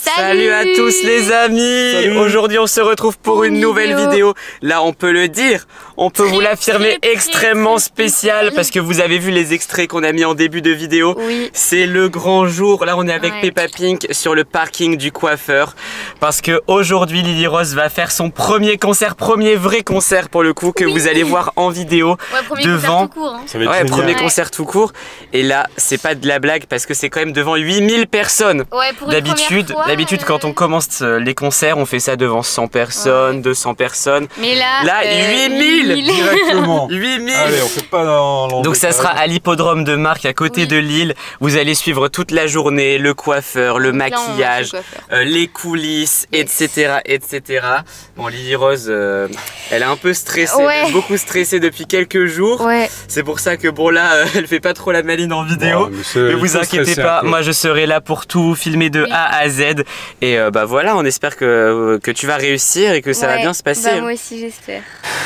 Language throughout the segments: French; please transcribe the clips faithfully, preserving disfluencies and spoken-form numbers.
Salut à tous les amis. Aujourd'hui on se retrouve pour, pour une, une nouvelle vidéo. vidéo Là on peut le dire, on peut très, vous l'affirmer, extrêmement spécial parce que vous avez vu les extraits qu'on a mis en début de vidéo. Oui. C'est le grand jour, là on est avec ouais. Peppa Pink sur le parking du coiffeur. Parce que aujourd'hui Lily Rose va faire son premier concert, premier vrai concert pour le coup que oui. vous allez voir en vidéo. Ouais, premier devant... concert tout court hein. Ça va être ouais, premier ouais. concert tout court. Et là c'est pas de la blague parce que c'est quand même devant huit mille personnes. Ouais, d'habitude, d'habitude euh... quand on commence les concerts, on fait ça devant cent personnes, ouais. deux cents personnes. Mais là, là euh, huit mille directement. huit mille. Allez, on fait pas dans donc ça sera à l'hippodrome de Marc à côté oui. de Lille. Vous allez suivre toute la journée le coiffeur, le maquillage, le coiffeur. Euh, les coulisses, yes. et cetera, et cetera. Bon, Lily Rose, euh, elle est un peu stressée, ouais. elle est beaucoup stressée depuis quelques jours. Ouais. C'est pour ça que bon là, euh, elle fait pas trop la maline en vidéo. Bon, mais mais vous inquiétez pas, moi je serai là pour tout filmer de oui. A à Z. Et euh, bah voilà, on espère que, que tu vas réussir et que ça ouais. va bien se passer. Bah, moi aussi j'espère.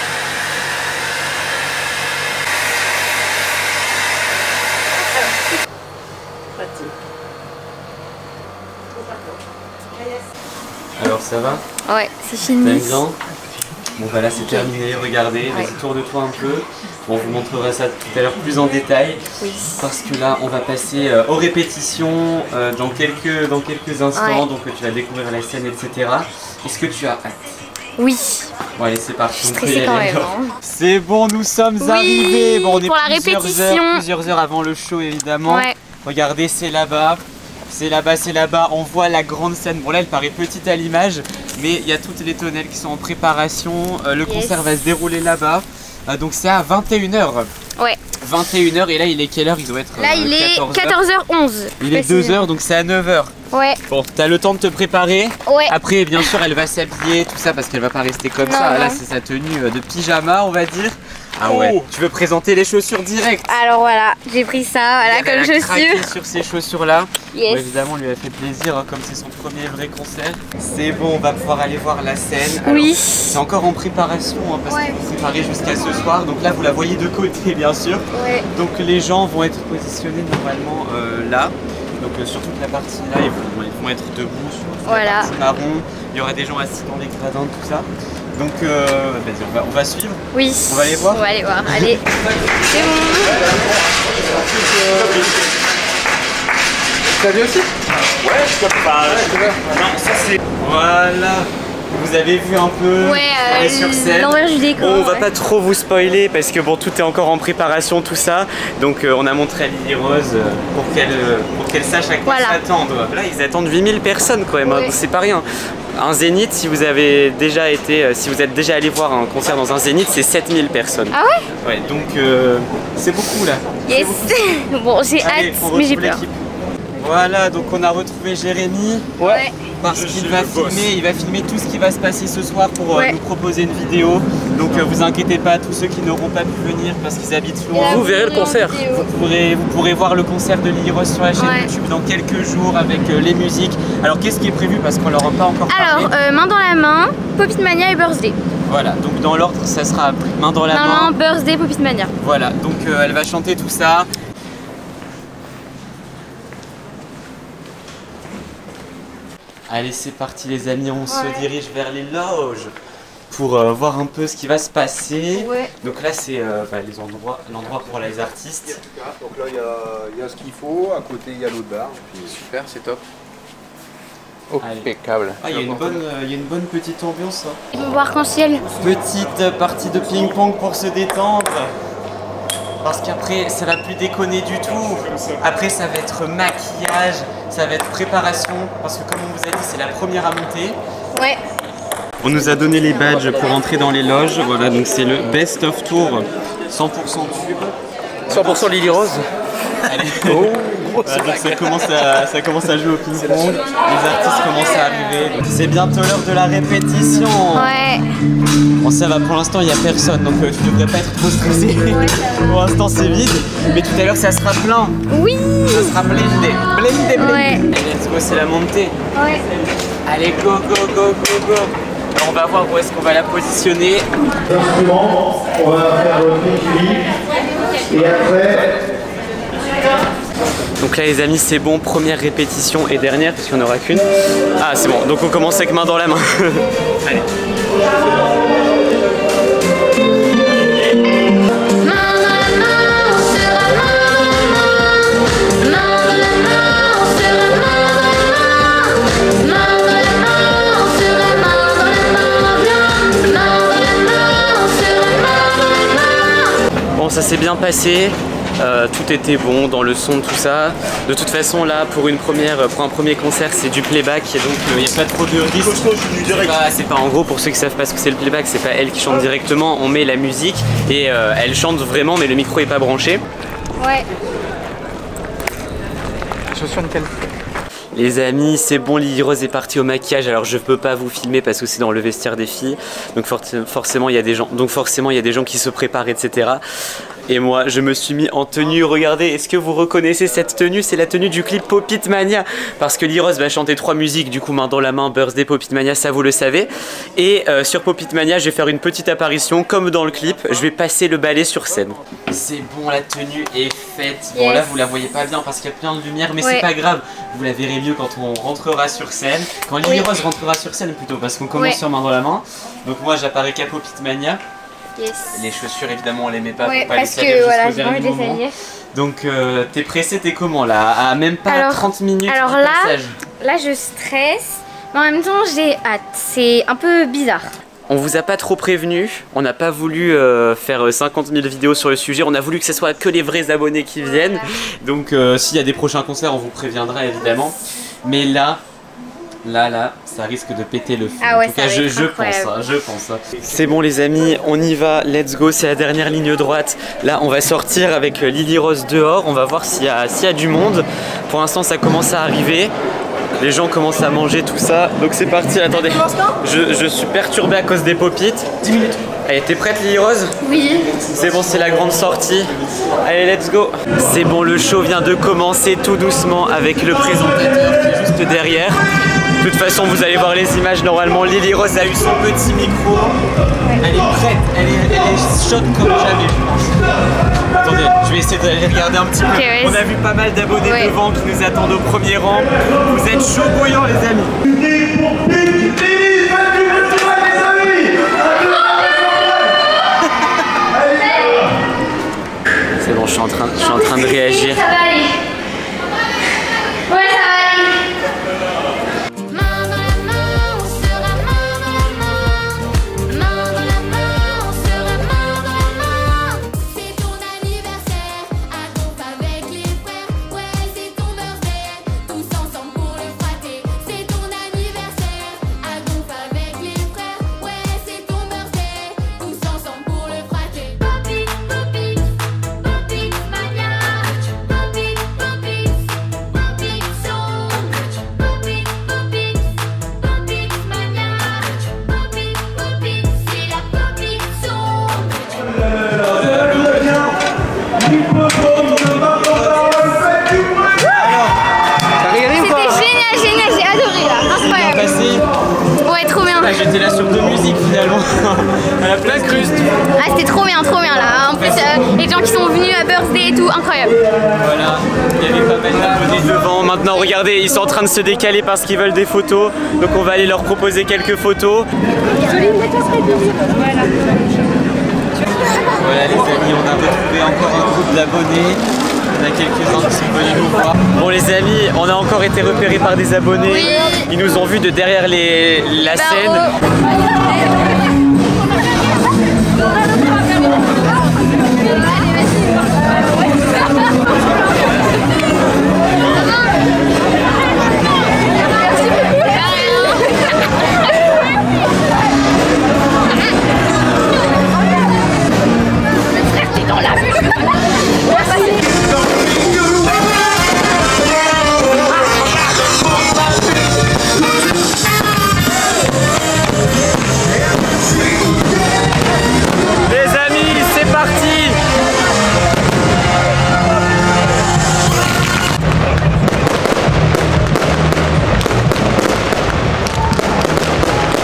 Alors ça va? Ouais, c'est fini. T'aimes bien? Bon bah là c'est okay. terminé, regardez, ouais. vas-y tourne-toi un peu. On vous montrera ça tout à l'heure plus en détail. Oui. Parce que là on va passer euh, aux répétitions euh, dans, quelques, dans quelques instants, ouais. donc tu vas découvrir la scène, et cetera. Est-ce que tu as hâte? Oui. Bon allez c'est parti. Je suis stressée quand même. Hein. C'est bon, nous sommes oui, arrivés. Bon on est pour la plusieurs répétition. heures, plusieurs heures avant le show évidemment. Ouais. Regardez, c'est là-bas. C'est là-bas, c'est là-bas, on voit la grande scène. Bon là elle paraît petite à l'image, mais il y a toutes les tonnelles qui sont en préparation. Euh, le yes. concert va se dérouler là-bas. Euh, donc c'est à vingt et une heures. Ouais. vingt et une heures et là il est quelle heure? Il doit être là euh, il est quatorze heures onze. Il est deux heures donc c'est à neuf heures. Ouais. Bon, t'as le temps de te préparer. Ouais. Après bien sûr elle va s'habiller, tout ça parce qu'elle va pas rester comme non, ça. Non. Là c'est sa tenue de pyjama on va dire. Ah ouais, oh. Tu veux présenter les chaussures direct? Alors voilà, j'ai pris ça, voilà, comme chaussures. Sur ces chaussures là. Yes. Bon, évidemment, on lui a fait plaisir, hein, comme c'est son premier vrai concert. C'est bon, on va pouvoir aller voir la scène. Oui. C'est encore en préparation, hein, parce ouais. que vous préparez jusqu'à ce soir. Donc là, vous la voyez de côté, bien sûr. Ouais. Donc les gens vont être positionnés normalement euh, là. Donc euh, sur toute la partie là, ils vont, ils vont être debout sur toute voilà. la partie marron. Il y aura des gens assis dans les gradins, tout ça. Donc, euh, vas-y, on va, on va suivre. Oui. On va aller voir. On va aller voir. Allez. C'est bon. T'as vu aussi? Ouais, je peux pas. Non, ça c'est. Voilà. Vous avez vu un peu ouais, euh, sur scène. L'envers du décor. Bon, on va ouais. pas trop vous spoiler parce que bon, tout est encore en préparation, tout ça. Donc euh, on a montré à Lily Rose euh, pour qu'elle euh, pour qu'elle sache à quoi voilà. s'attendre. Là, ils attendent huit mille personnes quand même. Ouais. Hein, c'est pas rien. Un zénith, si vous avez déjà été, euh, si vous êtes déjà allé voir un concert dans un zénith, c'est sept mille personnes. Ah ouais? Ouais, donc euh, c'est beaucoup là. Yes. Beaucoup. Bon, j'ai hâte, mais j'ai peur. Voilà, donc on a retrouvé Jérémy. Ouais. Parce qu'il va filmer, il va filmer tout ce qui va se passer ce soir pour ouais. euh, nous proposer une vidéo. Donc euh, vous inquiétez pas, tous ceux qui n'auront pas pu venir parce qu'ils habitent loin, vous verrez le concert. Vous pourrez, vous pourrez voir le concert de Lily Rose sur la chaîne ouais. YouTube dans quelques jours avec euh, les musiques. Alors qu'est-ce qui est prévu parce qu'on leur a pas encore parlé? Alors euh, main dans la main, Pop-It Mania et Birthday. Voilà, donc dans l'ordre ça sera main dans la main. Main, Birthday, Pop-It Mania. Voilà, donc euh, elle va chanter tout ça. Allez, c'est parti les amis, on ouais. se dirige vers les loges pour euh, voir un peu ce qui va se passer. Ouais. Donc là, c'est euh, bah, les endroits, l'endroit pour les artistes. Donc là, il y, y a ce qu'il faut, à côté, il y a l'autre bar. Puis, super, c'est top. Impeccable. Ah, il y a une bonne, euh, il y a une bonne petite ambiance. Hein. Ils vont voir arc-en-ciel. Petite partie de ping-pong pour se détendre. Parce qu'après, ça va plus déconner du tout. Après, ça va être maquillage, ça va être préparation. Parce que comme on vous a dit, c'est la première à monter. Ouais. On nous a donné les badges pour entrer dans les loges. Voilà, donc c'est le Best of Tour cent pour cent tube. cent pour cent Lily Rose. Allez. Oh. Voilà, donc ça commence, à, ça commence à jouer au ping-pong, les artistes commencent à arriver. C'est bientôt l'heure de la répétition. Ouais. Bon ça va, pour l'instant il n'y a personne, donc euh, tu devrais pas être trop stressé. Ouais, pour l'instant c'est vide, mais tout à l'heure ça sera plein. Oui. Ça sera blindé, blindé, blindé. Ouais. Allez, let's go, c'est la montée. Ouais. Allez, go, go, go, go, go. Alors, on va voir où est-ce qu'on va la positionner. Instrument, on va faire le Philippe et après... Donc là les amis c'est bon, première répétition et dernière parce qu'il n'y en aura qu'une. Ah c'est bon, donc on commence avec main dans la main. Allez. Bon ça s'est bien passé. Euh, tout était bon dans le son, tout ça. De toute façon là pour une première, pour un premier concert c'est du playback et donc il euh, n'y a pas trop de risque. C'est pas, pas en gros pour ceux qui savent pas ce que c'est le playback, c'est pas elle qui chante directement, on met la musique et euh, elle chante vraiment mais le micro est pas branché. Ouais. Chaussures nickel. Les amis, c'est bon, Lily Rose est partie au maquillage. Alors je peux pas vous filmer parce que c'est dans le vestiaire des filles. Donc for forcément il y a des gens, donc forcément il y a des gens qui se préparent, et cetera. Et moi, je me suis mis en tenue. Regardez, est-ce que vous reconnaissez cette tenue? C'est la tenue du clip Pop It Mania. Parce que Lily Rose va chanter trois musiques, du coup main dans la main, Birthday, Pop It Mania, ça vous le savez. Et euh, sur Pop It Mania, je vais faire une petite apparition, comme dans le clip. Je vais passer le balai sur scène. C'est bon, la tenue est faite. Bon yes. Là, vous la voyez pas bien parce qu'il y a plein de lumière, mais ouais. C'est pas grave. Vous la verrez mieux quand on rentrera sur scène. Quand Lily oui. Rose rentrera sur scène plutôt, parce qu'on commence ouais. sur main dans la main. Donc moi, j'apparais qu'à Pop It Mania. Yes. Les chaussures évidemment on les met pas ouais, pour pas parce les que voilà, j'ai envie de les salir. Donc euh, t'es pressé, t'es comment là? À même pas alors, trente minutes alors du là, passage. Là je stresse, mais en même temps j'ai hâte. C'est un peu bizarre. On vous a pas trop prévenu, on n'a pas voulu euh, faire cinquante mille vidéos sur le sujet, on a voulu que ce soit que les vrais abonnés qui viennent. Voilà. Donc euh, s'il y a des prochains concerts on vous préviendra évidemment. Mais là, là, là, ça risque de péter le feu. Ah ouais, en tout cas, je, je pense, hein, je pense. Hein. C'est bon les amis, on y va, let's go, c'est la dernière ligne droite. Là, on va sortir avec Lily Rose dehors, on va voir s'il y a, s'il y a du monde. Pour l'instant, ça commence à arriver. Les gens commencent à manger tout ça. Donc c'est parti, attendez. Je, je suis perturbé à cause des pop-it. dix minutes. Allez, t'es prête Lily Rose? Oui. C'est bon, c'est la grande sortie. Allez, let's go. C'est bon, le show vient de commencer tout doucement avec le présentateur qui est juste derrière. De toute façon, vous allez voir les images normalement. Lily Rose a eu son petit micro. Elle est prête, elle est, elle est chaude comme jamais, je pense. Attendez, je vais essayer d'aller regarder un petit peu. Okay, on a vu pas mal d'abonnés ouais. devant qui nous attendent au premier rang. Vous êtes chaud bouillant, les amis. C'est bon, je suis en train, je suis en train de réagir. Ça va aller. Ouais, ça va aller. J'étais là sur deux musiques finalement, à la place Cruste. Ah c'était trop bien, trop bien là. En plus euh, les gens qui sont venus à Birthday et tout, incroyable. Voilà, il y avait pas mal d'abonnés devant. Maintenant regardez, ils sont en train de se décaler parce qu'ils veulent des photos. Donc on va aller leur proposer quelques photos. Voilà les amis, on a retrouvé encore un groupe d'abonnés. Il y en a quelques-uns qui sont venus nous voir. Bon les amis, on a encore été repérés par des abonnés. Oui. Ils nous ont vus de derrière les, la bah, scène.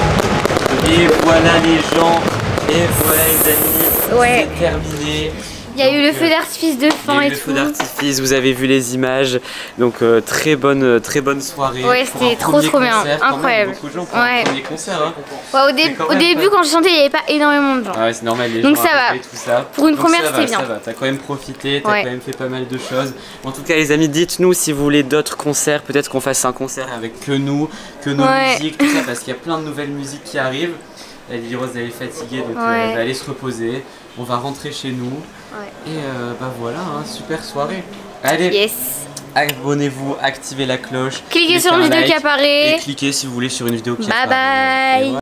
Et voilà les gens, et voilà les amis, ouais. C'est terminé. Il y a Donc, eu le euh, feu d'artifice de fin Il y a eu et le tout. feu d'artifice, vous avez vu les images, donc euh, très bonne, très bonne soirée. Ouais, Pour c'était un trop, premier trop bien. concert, quand même, Incroyable. Beaucoup de gens pour Ouais. un premier concert. Hein. Ouais, au, dé- Mais quand au même début, pas- quand je chantais, il n'y avait pas énormément de gens. Ah ouais, c'est normal, les Donc gens ça va. arrivaient, tout ça. Pour une Donc première, ça va, c'était bien. Ça va, t'as quand même profité, t'as Ouais. quand même fait pas mal de choses. En tout cas, les amis, dites-nous si vous voulez d'autres concerts. Peut-être qu'on fasse un concert avec que nous, que nos Ouais. musiques, tout ça, parce qu'il y a plein de nouvelles musiques qui arrivent. La Lily Rose, elle est fatiguée, donc euh, Ouais. elle va aller se reposer. On va rentrer chez nous. Ouais. Et euh, bah voilà, hein, super soirée. Allez, Yes. abonnez-vous, activez la cloche. Cliquez mettez sur un une vidéo like qui apparaît. Et cliquez si vous voulez sur une vidéo qui Bye apparaît. Et bye. voilà.